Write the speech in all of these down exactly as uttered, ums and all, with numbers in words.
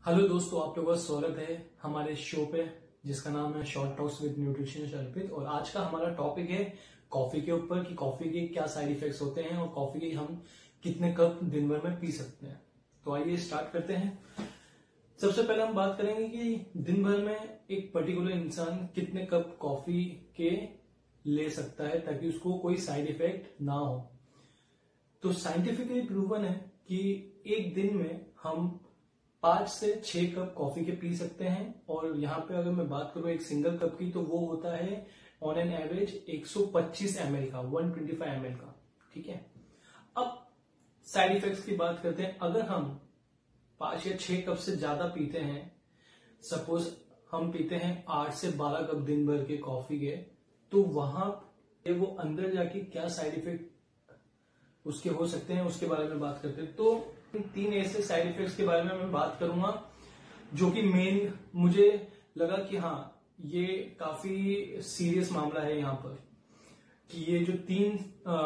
Hello दोस्तों, आप लोगों का स्वागत है हमारे शो पे जिसका नाम है short talks with nutritionist Arpit. और आज का हमारा टॉपिक है कॉफी के ऊपर कि कॉफी के क्या साइड इफेक्ट्स होते हैं और कॉफी के हम कितने कप दिन भर में पी सकते हैं। तो आइए स्टार्ट करते हैं। सबसे पहले हम बात करेंगे कि दिन भर में एक पर्टिकुलर इंसान कितने कप कॉफी के ले सकता है ताकि उसको कोई साइड इफेक्ट ना हो। तो साइंटिफिकली प्रूवन है कि एक दिन में हम पांच से छह कप कॉफी के पी सकते हैं। और यहाँ पे अगर मैं बात करूं एक सिंगल कप की तो वो होता है ऑन एन एवरेज एक सौ पच्चीस एम एल का, एक सौ पच्चीस एम एल का। ठीक है, अब साइड इफेक्ट्स की बात करते हैं। अगर हम पांच या छह कप से ज्यादा पीते हैं, सपोज हम पीते हैं आठ से बारह कप दिन भर के कॉफी के, तो वहां पे वो अंदर जाके क्या साइड इफेक्ट उसके हो सकते हैं उसके बारे में बात करते हैं। तो तीन ऐसे साइड इफेक्ट्स के बारे में मैं बात करूंगा जो कि मेन मुझे लगा कि हाँ ये काफी सीरियस मामला है यहाँ पर, कि ये जो तीन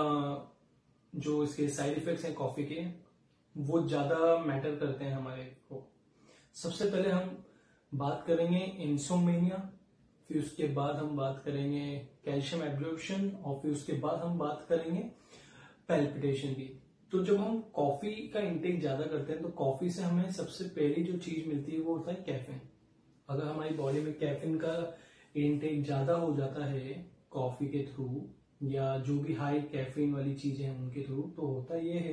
जो इसके साइड इफेक्ट्स हैं कॉफी के वो ज्यादा मैटर करते हैं हमारे को। सबसे पहले हम बात करेंगे इंसोमेनिया, फिर उसके बाद हम बात करेंगे कैल्शियम एब्जॉर्प्शन और फिर उसके बाद हम बात करेंगे पैल्पिटेशन की। तो जब हम कॉफी का इंटेक ज्यादा करते हैं तो कॉफी से हमें सबसे पहली जो चीज मिलती है वो होता है कैफीन। अगर हमारी बॉडी में कैफीन का इंटेक ज्यादा हो जाता है कॉफी के थ्रू या जो भी हाई कैफीन वाली चीजें हैं उनके थ्रू, तो होता ये है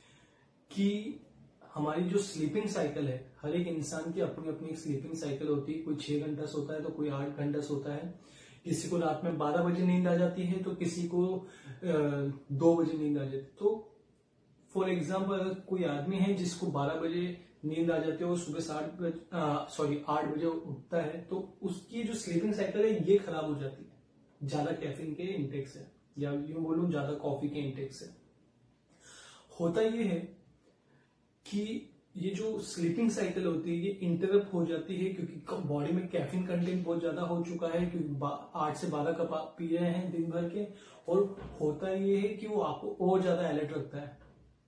कि हमारी जो स्लीपिंग साइकिल है, हर एक इंसान की अपनी अपनी स्लीपिंग साइकिल होती है। कोई छह घंटा सोता है तो कोई आठ घंटा सोता है, किसी को रात में बारह बजे नींद आ जाती है तो किसी को दो बजे नींद आ जाती है। तो फॉर एग्जाम्पल अगर कोई आदमी है जिसको बारह बजे नींद आ जाती है और सुबह सात बजे सॉरी आठ बजे उठता है, तो उसकी जो स्लीपिंग साइकिल है ये खराब हो जाती है ज्यादा कैफीन के इंटेक से, या यूं बोलूं ज्यादा कॉफी के इंटेक से। होता ये है कि ये जो स्लीपिंग साइकिल होती है ये इंटरप्ट हो जाती है क्योंकि बॉडी में कैफीन कंटेंट बहुत ज्यादा हो चुका है, क्योंकि आठ से बारह कप आप पी रहे हैं दिन भर के। और होता ये है कि वो आपको और ज्यादा अलर्ट रखता है।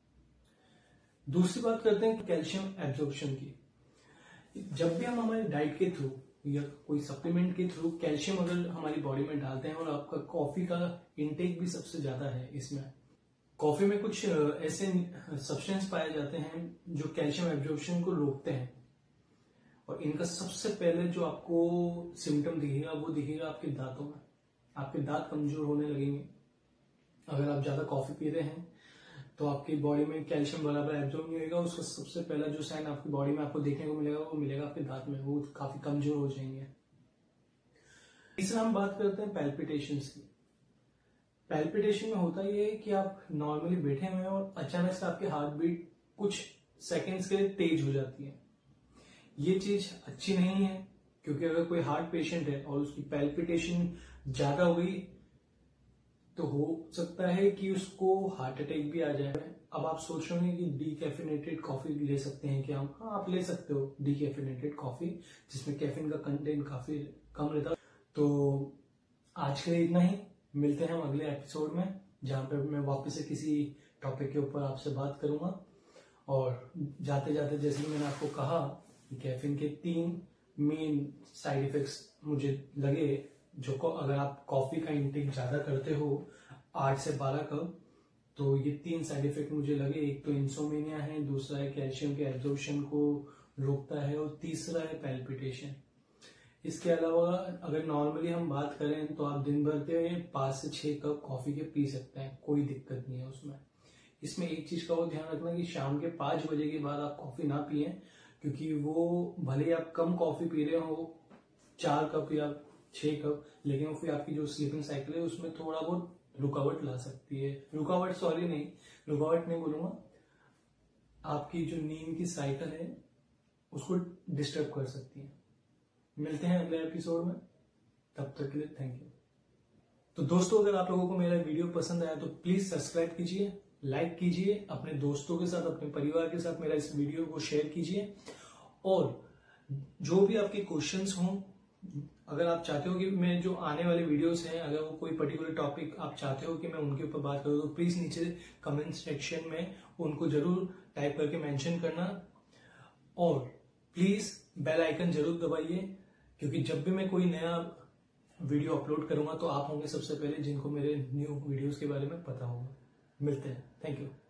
दूसरी बात करते हैं कैल्शियम एब्जॉर्प्शन की। जब भी हम हमारे डाइट के थ्रू या कोई सप्लीमेंट के थ्रू कैल्शियम अगर हमारी बॉडी में डालते हैं, और आपका कॉफी का इंटेक भी सबसे ज्यादा है, इसमें कॉफी में कुछ ऐसे सब्सटेंस पाए जाते हैं जो कैल्शियम एब्जॉर्प्शन को रोकते हैं। और इनका सबसे पहले जो आपको सिम्टम दिखेगा वो दिखेगा आपके दांतों में। आपके दांत कमजोर होने लगेंगे। अगर आप ज्यादा कॉफी पी रहे हैं तो आपकी बॉडी में कैल्शियम बराबर एब्जॉर्ब नहीं होगा। उसका सबसे पहला जो साइन आपकी बॉडी में आपको देखने को मिलेगा वो मिलेगा आपके दांत में, वो काफी कमजोर हो जाएंगे। तीसरा हम बात करते हैं पैल्पिटेशंस की। पैल्पिटेशन में होता ये है कि आप नॉर्मली बैठे हुए हैं और अचानक से आपकी हार्ट बीट कुछ सेकेंड्स के लिए तेज हो जाती है। ये चीज अच्छी नहीं है, क्योंकि अगर कोई हार्ट पेशेंट है और उसकी पैल्पिटेशन ज्यादा हो गई तो हो सकता है कि उसको हार्ट अटैक भी आ जाए। अब आप सोच रहे होंगे कि डीकैफिनेटेड कॉफी ले सकते हैं क्या हम? हाँ, आप ले सकते हो डीकैफिनेटेड कॉफी जिसमें कैफीन का कंटेंट काफी कम रहता है। तो आज के लिए इतना ही, मिलते हैं हम अगले एपिसोड में जहां पे मैं वापस से किसी टॉपिक के ऊपर आपसे बात करूंगा। और जाते जाते जैसे मैंने आपको कहा कि कैफीन के तीन मेन साइड इफेक्ट्स मुझे लगे, जो को अगर आप कॉफी का इंटेक ज्यादा करते हो आठ से बारह कप, तो ये तीन साइड इफेक्ट मुझे लगे। एक तो इंसोमेनिया है, दूसरा है कैल्शियम के एब्जॉर्प्शन को रोकता है और तीसरा है पैल्पिटेशन। इसके अलावा अगर नॉर्मली हम बात करें तो आप दिन भर के पांच से छह कप कॉफी के पी सकते हैं, कोई दिक्कत नहीं है उसमें। इसमें एक चीज का वो ध्यान रखना कि शाम के पांच बजे के बाद आप कॉफी ना पिए, क्योंकि वो भले ही आप कम कॉफी पी रहे हो, चार कप या छह कप, लेकिन वो फिर आपकी जो स्लीपिंग साइकिल है उसमें थोड़ा बहुत रुकावट ला सकती है। रुकावट सॉरी नहीं रुकावट नहीं बोलूंगा, आपकी जो नींद की साइकिल है उसको डिस्टर्ब कर सकती है। मिलते हैं अगले एपिसोड में, तब तक के लिए थैंक यू। तो दोस्तों, अगर आप लोगों को मेरा वीडियो पसंद आया तो प्लीज सब्सक्राइब कीजिए, लाइक कीजिए, अपने दोस्तों के साथ अपने परिवार के साथ मेरा इस वीडियो को शेयर कीजिए। और जो भी आपके क्वेश्चंस हों, अगर आप चाहते हो कि मैं जो आने वाले वीडियोस हैं, अगर वो कोई पर्टिकुलर टॉपिक आप चाहते हो कि मैं उनके ऊपर बात करूं, तो प्लीज नीचे कमेंट सेक्शन में उनको जरूर टाइप करके मेंशन करना। और प्लीज बेल आइकन जरूर दबाइए, क्योंकि जब भी मैं कोई नया वीडियो अपलोड करूंगा तो आप होंगे सबसे पहले जिनको मेरे न्यू वीडियोस के बारे में पता होगा। मिलते हैं, थैंक यू।